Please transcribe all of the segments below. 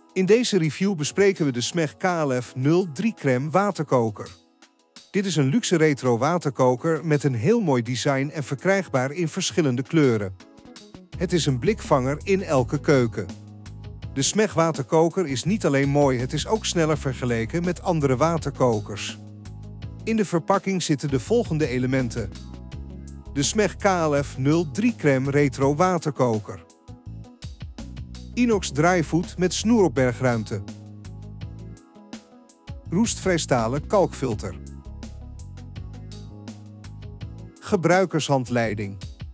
In deze review bespreken we de SMEG KLF 03 Crème waterkoker. Dit is een luxe retro waterkoker met een heel mooi design en verkrijgbaar in verschillende kleuren. Het is een blikvanger in elke keuken. De SMEG waterkoker is niet alleen mooi, het is ook sneller vergeleken met andere waterkokers. In de verpakking zitten de volgende elementen. De SMEG KLF 03 Crème retro waterkoker. Inox draaivoet met snoeropbergruimte. Roestvrijstalen kalkfilter. Gebruikershandleiding.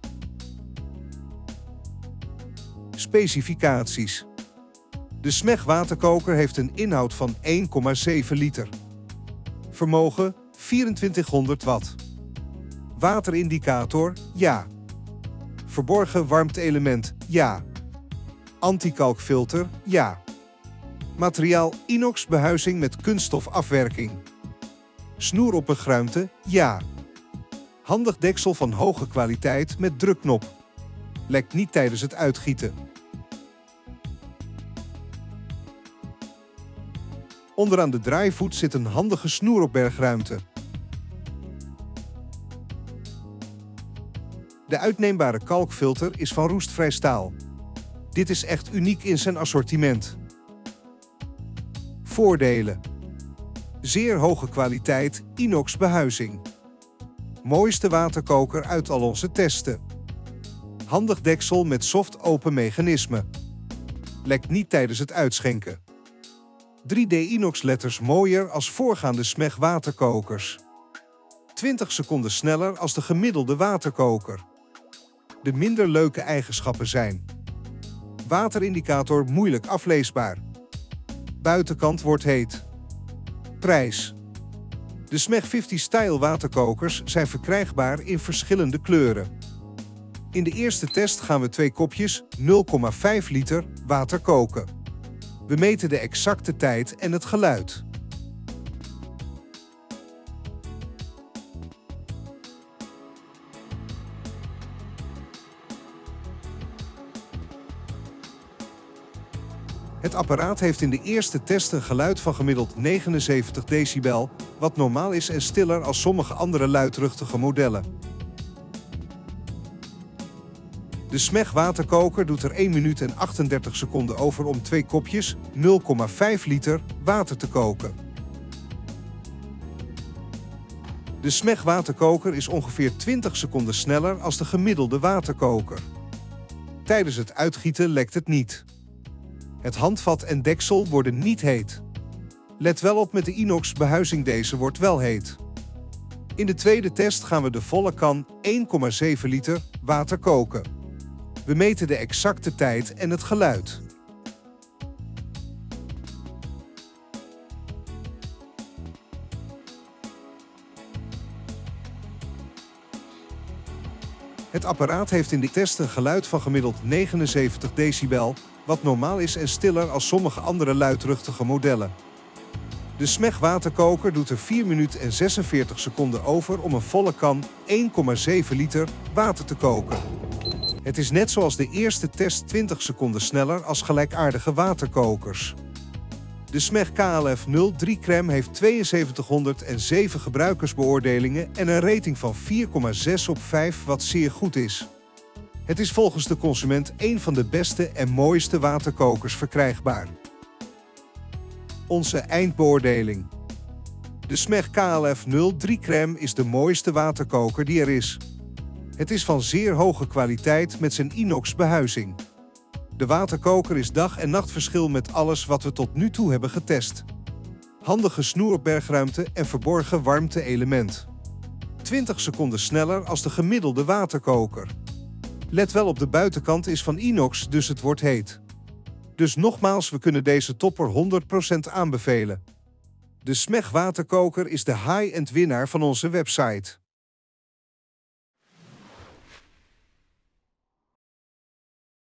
Specificaties. De SMEG waterkoker heeft een inhoud van 1,7 liter. Vermogen 2400 watt. Waterindicator, ja. Verborgen warmte-element, ja. Antikalkfilter, ja. Materiaal inox behuizing met kunststofafwerking. Snoeropbergruimte, ja. Handig deksel van hoge kwaliteit met drukknop. Lekt niet tijdens het uitgieten. Onderaan de draaivoet zit een handige snoeropbergruimte. De uitneembare kalkfilter is van roestvrij staal. Dit is echt uniek in zijn assortiment. Voordelen. Zeer hoge kwaliteit inox behuizing. Mooiste waterkoker uit al onze testen. Handig deksel met soft open mechanisme. Lekt niet tijdens het uitschenken. 3D inox letters mooier als voorgaande SMEG waterkokers. 20 seconden sneller als de gemiddelde waterkoker. De minder leuke eigenschappen zijn: waterindicator moeilijk afleesbaar. Buitenkant wordt heet. Prijs. De SMEG 50 Style waterkokers zijn verkrijgbaar in verschillende kleuren. In de eerste test gaan we 2 kopjes 0,5 liter water koken. We meten de exacte tijd en het geluid. Het apparaat heeft in de eerste test een geluid van gemiddeld 79 decibel, wat normaal is en stiller als sommige andere luidruchtige modellen. De SMEG waterkoker doet er 1 minuut en 38 seconden over om 2 kopjes 0,5 liter water te koken. De SMEG waterkoker is ongeveer 20 seconden sneller als de gemiddelde waterkoker. Tijdens het uitgieten lekt het niet. Het handvat en deksel worden niet heet. Let wel op met de inox behuizing, deze wordt wel heet. In de tweede test gaan we de volle kan 1,7 liter water koken. We meten de exacte tijd en het geluid. Het apparaat heeft in de test een geluid van gemiddeld 79 decibel, wat normaal is en stiller als sommige andere luidruchtige modellen. De SMEG waterkoker doet er 4 minuten en 46 seconden over om een volle kan 1,7 liter water te koken. Het is net zoals de eerste test 20 seconden sneller als gelijkaardige waterkokers. De SMEG KLF 03 Crème heeft 7207 gebruikersbeoordelingen en een rating van 4,6 op 5, wat zeer goed is. Het is volgens de consument een van de beste en mooiste waterkokers verkrijgbaar. Onze eindbeoordeling. De SMEG KLF 03 Crème is de mooiste waterkoker die er is. Het is van zeer hoge kwaliteit met zijn inox behuizing. De waterkoker is dag- en nachtverschil met alles wat we tot nu toe hebben getest. Handige snoeropbergruimte en verborgen warmte-element. 20 seconden sneller als de gemiddelde waterkoker. Let wel op, de buitenkant is van inox, dus het wordt heet. Dus nogmaals, we kunnen deze topper 100% aanbevelen. De SMEG waterkoker is de high-end winnaar van onze website.